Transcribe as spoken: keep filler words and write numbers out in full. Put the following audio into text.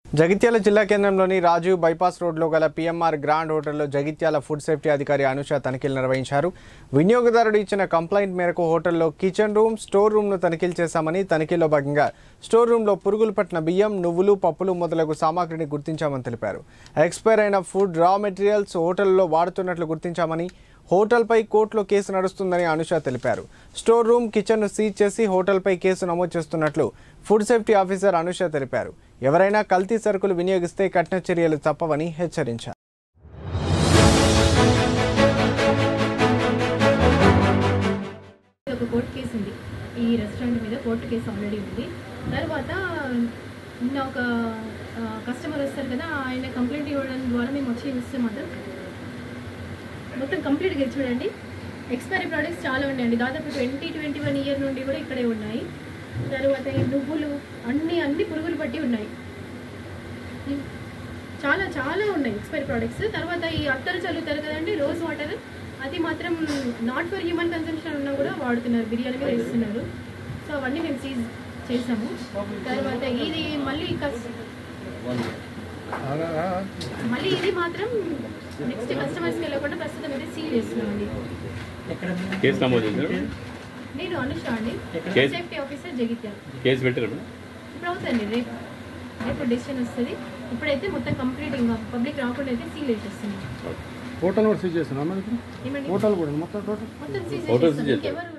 జగిత్యాల జిల్లా కేంద్రంలోని రాజీవ్ బైపాస్ రోడ్లో గల పీఎంఆర్ గ్రాండ్ హోటల్లో జగిత్యాల ఫుడ్ సేఫ్టీ అధికారి అనుష తనిఖీలు నిర్వహించారు. వినియోగదారుడు ఇచ్చిన కంప్లైంట్ మేరకు హోటల్లో కిచెన్ రూమ్, స్టోర్ రూమ్ను తనిఖీలు చేశామని, తనిఖీలో భాగంగా స్టోర్ రూమ్లో పురుగులు పట్టిన బియ్యం, నువ్వులు, పప్పులు మొదలగు సామాగ్రిని గుర్తించామని తెలిపారు. ఎక్స్పైర్ అయిన ఫుడ్, రా మెటీరియల్స్ హోటల్లో వాడుతున్నట్లు గుర్తించామని, హోటల్పై కోర్టులో కేసు నడుస్తుందని అనుష తెలిపారు. స్టోర్ రూమ్, కిచెన్ను సీజ్ చేసి హోటల్పై కేసు నమోదు చేస్తున్నట్లు ఫుడ్ సేఫ్టీ ఆఫీసర్ అనుష తెలిపారు. ఎవరైనా కల్తీ సరుకులు వినియోగిస్తే కఠిన చర్యలు తప్పవని హెచ్చరించారు. ఒక కోర్టు కేసు ఉంది, ఈ రెస్టారెంట్ మీద కోర్టు కేసు ఆల్రెడీ ఉంది. తర్వాత నిన్న ఒక కస్టమర్ వస్తారు కదా, ఆయన కంప్లైంట్ ఇవ్వడం ద్వారా మేము వచ్చి ఇస్తే మాత్రం మొత్తం కంప్లీట్గా చూడండి. ఎక్స్పైరీ ప్రోడక్ట్స్ చాలా ఉన్నాయండి, దాదాపు ట్వంటీ ట్వంటీ వన్ ఇయర్ నుండి కూడా ఇక్కడే ఉన్నాయి. తర్వాత ఈ నువ్వులు అన్ని అన్ని పురుగులు పట్టి ఉన్నాయి, చాలా చాలా ఉన్నాయి ఎక్స్పైరీ ప్రోడక్ట్స్. తర్వాత ఈ అత్తరు చల్లుతారు కదండి, రోజ్ వాటర్, అది మాత్రం నాట్ ఫర్ హ్యూమన్ కన్సంప్షన్ ఉన్నా కూడా వాడుతున్నారు, బిర్యానీ మీద వేస్తున్నారు. సో అవన్నీ మేము సీజ్ చేసాము. తర్వాత ఇది మళ్ళీ మళ్ళీ ఇది మాత్రం నెక్స్ట్ కస్టమర్స్కి వెళ్ళకుండా ప్రస్తుతం అయితే సీల్ చేస్తున్నామండి. నేను అనుష అండి, సేఫ్టీ ఆఫీసర్ జగిత్యాల. కేసు పెట్టారు ఇప్పుడు అవుతుంది, రేపు రేపు డెసిషన్ వస్తుంది. ఇప్పుడైతే మొత్తం కంప్లీట్ ఇంకా పబ్లిక్ రాకుండా అయితే సీల్ చేసేస్తున్నాం. హోటల్ కూడా సీజ్ చేస్తున్నాం, ఏమండి హోటల్ కూడా మొత్తం మొత్తం సీజ్ చేసేస్తున్నాం. ఎవరు